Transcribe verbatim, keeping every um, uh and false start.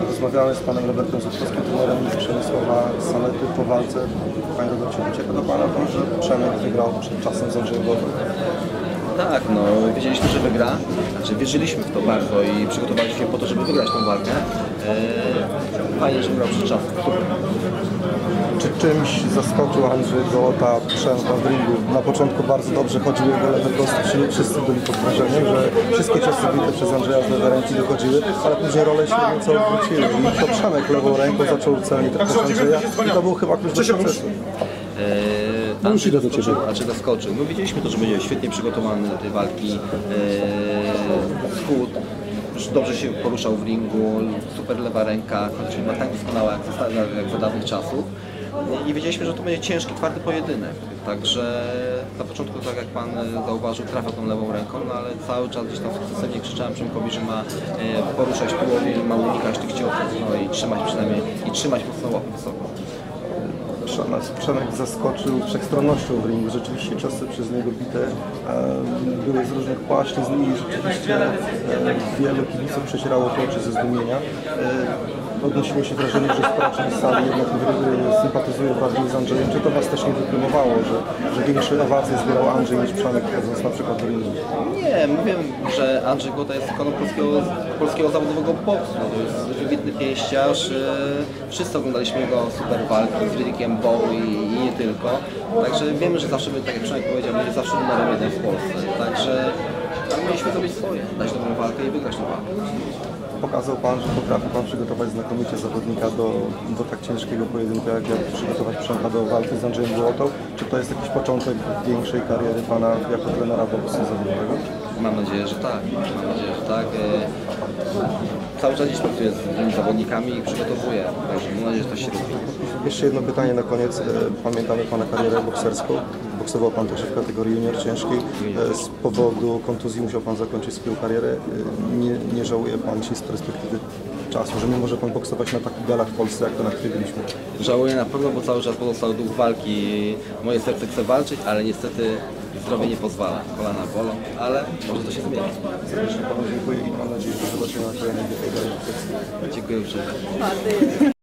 Rozmawiałem z panem Robertem Zupkowskim, trenerem Przemysława Salety po walce. Panie Robercie, ucieka do pana to, że Przemek wygrał przed czasem z Andrzejem Gołotą? Tak, no wiedzieliśmy, że wygra, znaczy wierzyliśmy w to bardzo i przygotowaliśmy się po to, żeby wygrać tą walkę. Eee, fajnie, że wygrał przed czasem. Czy czymś zaskoczył Andrzej Gołota Przemka w ringu? Na początku bardzo dobrze chodziły jego lewe prosty, czyli wszyscy byli pod wrażeniem, że wszystkie ciosy bite przez Andrzeja z lewej ręki dochodziły, ale później role się nieco odwróciły i to Przemek lewą ręką zaczął celnie trafiać Andrzeja i to był chyba klucz do sukcesu. Eee, Andrzej do ciebie. Znaczy zaskoczył. My wiedzieliśmy to, że będzie świetnie przygotowany do tej walki. Eee, schód, już dobrze się poruszał w ringu, super lewa ręka, czyli ma tak doskonała jak za, jak za dawnych czasów. I wiedzieliśmy, że to będzie ciężki, twardy pojedynek. Także na początku, tak jak pan zauważył, trafia tą lewą ręką, no ale cały czas gdzieś tam sukcesywnie krzyczałem Przemkowi, że ma e, poruszać tułowiem, ma unikać tych ciosów, no i trzymać przynajmniej i trzymać mocno łapy wysoko. Przemek zaskoczył wszechstronnością w ringu. Rzeczywiście ciosy przez niego bite e, były z różnych płaszczyzn i rzeczywiście e, wielu kibiców przecierało to oczy ze zdumienia. E, Odnosiło się wrażenie, że spora część sali jednak e, sympatyzuje bardziej z Andrzejem. Czy to was też nie wyprymowało, że, że większe owacje zbierał Andrzej niż Przemek, chodząc na przykład do ringu? Nie, mówię, że Andrzej Gołota jest ikoną polskiego, polskiego zawodowego boksu. To jest wybitny pięściarz. Wszyscy oglądaliśmy jego super walki z Ridickiem Bowe i nie tylko. Także wiemy, że zawsze, tak jak Przemek powiedział, będzie zawsze numerem jeden w Polsce. Także tak mieliśmy zrobić swoje, dać dobrą walkę i wygrać tę walkę. Pokazał pan, że potrafi pan przygotować znakomicie zawodnika do, do tak ciężkiego pojedynku, jak, jak przygotować Przemka do walki z Andrzejem Gołotą. Czy to jest jakiś początek większej kariery pana jako trenera boksu zawodowego? Mam nadzieję, że tak. Mam nadzieję, że tak. Cały czas dziś pracuję z tymi zawodnikami i przygotowuję. Także mam nadzieję, że to się robi. Jeszcze jedno pytanie na koniec. Pamiętamy pana karierę bokserską. Boksował pan też w kategorii junior ciężkiej. Z powodu kontuzji musiał pan zakończyć swoją karierę. Nie, nie żałuje pan się z perspektywy czasu, że nie może pan boksować na takich galach w Polsce, jak to na których byliśmy? Żałuję na pewno, bo cały czas pozostał duch walki. Moje serce chce walczyć, ale niestety zdrowie nie pozwala. Kolana bolą, ale może to się zmieni. Serdecznie panu dziękuję i mam nadzieję, że zobaczymy na kolejnej. Dziękuję uprzejmie.